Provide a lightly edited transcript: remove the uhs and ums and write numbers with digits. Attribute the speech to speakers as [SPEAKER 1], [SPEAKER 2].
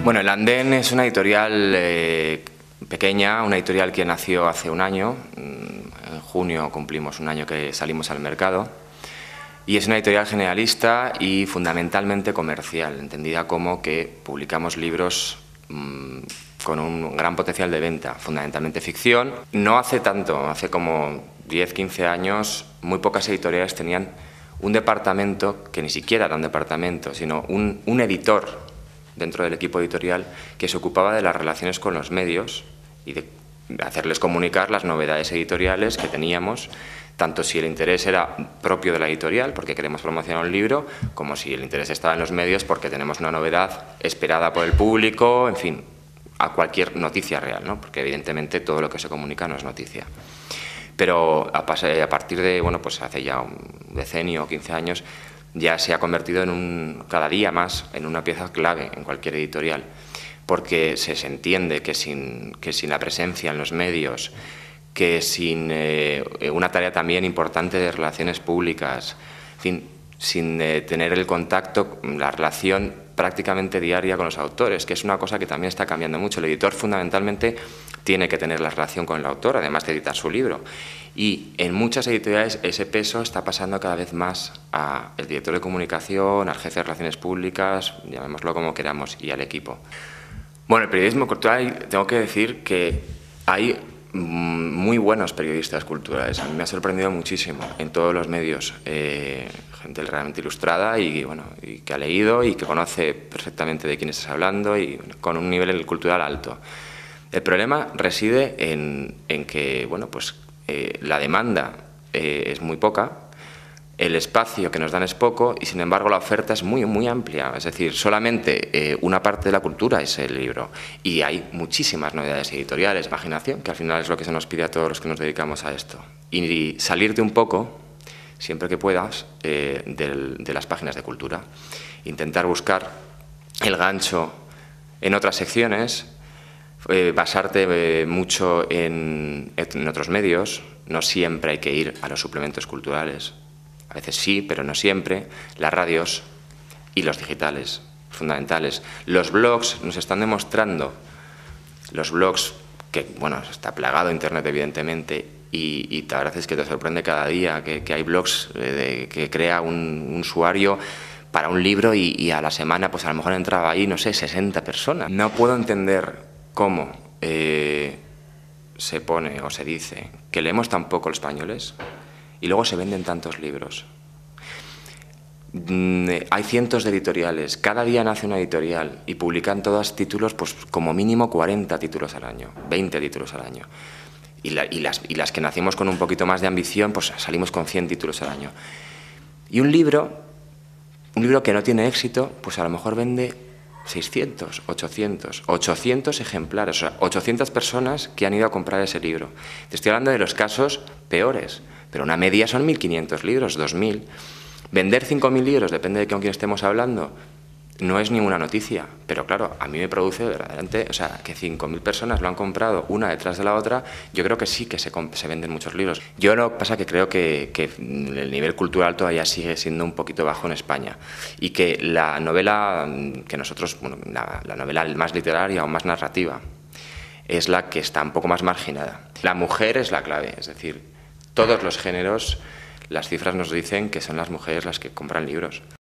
[SPEAKER 1] Bueno, El Andén es una editorial pequeña, una editorial que nació hace un año. En junio cumplimos un año que salimos al mercado. Y es una editorial generalista y fundamentalmente comercial, entendida como que publicamos libros con un gran potencial de venta, fundamentalmente ficción. No hace tanto, hace como 10-15 años, muy pocas editoriales tenían un departamento, que ni siquiera era un departamento, sino un editor dentro del equipo editorial que se ocupaba de las relaciones con los medios y de hacerles comunicar las novedades editoriales que teníamos, tanto si el interés era propio de la editorial, porque queremos promocionar un libro, como si el interés estaba en los medios, porque tenemos una novedad esperada por el público, en fin, a cualquier noticia real, ¿no? Porque evidentemente todo lo que se comunica no es noticia. Pero a partir de, bueno, pues hace ya un decenio o 15 años, ya se ha convertido cada día más en una pieza clave en cualquier editorial, porque se entiende que sin la presencia en los medios, que sin una tarea también importante de relaciones públicas, en fin, sin tener el contacto, la relación prácticamente diaria con los autores, que es una cosa que también está cambiando mucho. El editor fundamentalmente tiene que tener la relación con el autor, además de editar su libro. Y en muchas editoriales ese peso está pasando cada vez más al director de comunicación, al jefe de relaciones públicas, llamémoslo como queramos, y al equipo. Bueno, el periodismo cultural, tengo que decir que hay muy buenos periodistas culturales. A mí me ha sorprendido muchísimo en todos los medios, gente realmente ilustrada y, bueno, y que ha leído y que conoce perfectamente de quién estás hablando y con un nivel cultural alto. El problema reside en que, bueno, pues la demanda es muy poca, el espacio que nos dan es poco y, sin embargo, la oferta es muy amplia. Es decir, solamente una parte de la cultura es el libro y hay muchísimas novedades editoriales, imaginación, que al final es lo que se nos pide a todos los que nos dedicamos a esto. Y salirte un poco, siempre que puedas, de las páginas de cultura. Intentar buscar el gancho en otras secciones, basarte mucho en otros medios. No siempre hay que ir a los suplementos culturales. A veces sí, pero no siempre. Las radios y los digitales, fundamentales. Los blogs nos están demostrando, los blogs, que bueno, está plagado Internet evidentemente, y la verdad es que te sorprende cada día que hay blogs que crea un usuario para un libro y a la semana pues a lo mejor entraba ahí, no sé, 60 personas. No puedo entender cómo se pone o se dice que leemos tan poco los españoles y luego se venden tantos libros. Hay cientos de editoriales, cada día nace una editorial y publican todos títulos, pues como mínimo 40 títulos al año, 20 títulos al año. Y las que nacimos con un poquito más de ambición, pues salimos con 100 títulos al año. Y un libro que no tiene éxito, pues a lo mejor vende 600, 800 ejemplares, o sea, 800 personas que han ido a comprar ese libro. Te estoy hablando de los casos peores, pero una media son 1.500 libros, 2.000. Vender 5.000 libros, depende de con quién estemos hablando, no es ninguna noticia, pero claro, a mí me produce verdaderamente, o sea, que 5.000 personas lo han comprado una detrás de la otra, yo creo que sí que se venden muchos libros. Yo lo que pasa es que creo que el nivel cultural todavía sigue siendo un poquito bajo en España y que la novela que nosotros, bueno, la novela más literaria o más narrativa es la que está un poco más marginada. La mujer es la clave, es decir, todos los géneros, las cifras nos dicen que son las mujeres las que compran libros.